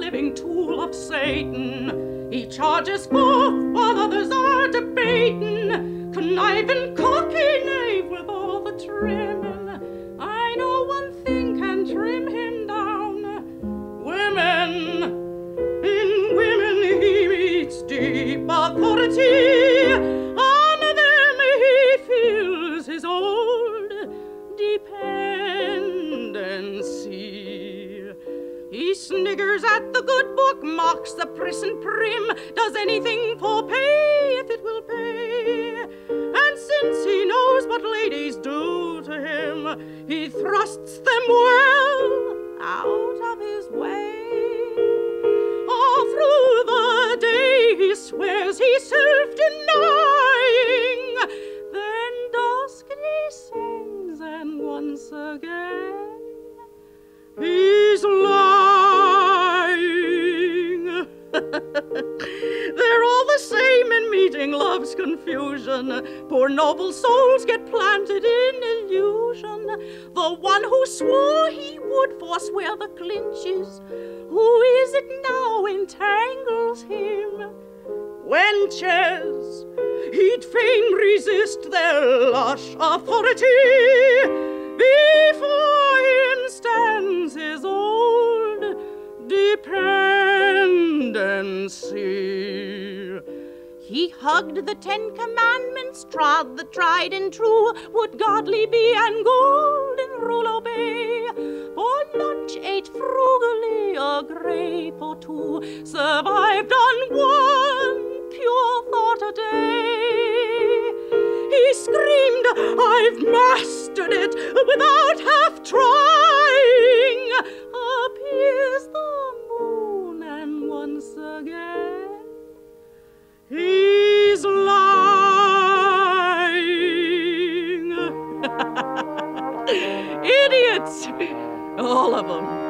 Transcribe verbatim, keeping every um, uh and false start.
living tool of Satan. He charges forth while others are debating, conniving, cocky knave with all the trimming. I know one thing can trim him down: women. In women he meets deep authority. On them he feels his old dependency. He sniggers at the good book, mocks the pris and prim, does anything for pay if it will pay. And since he knows what ladies do to him, he thrusts them well out of his way. All through the day he swears he's self-denying, then dusk descends and once again he's lying. They're all the same in meeting love's confusion. Poor noble souls get planted in illusion. The one who swore he would forswear the clinches, who is it now entangles him? Wenches, he'd fain resist their lush authority. Before him stands his old dependency. He hugged the Ten Commandments, trod the tried and true, would godly be and golden rule obey. For lunch ate frugally a grape or two, survived on one pure thought a day. He screamed, I've mastered it without half trying. Appears the moon, and once again he's lying. Idiots, all of them.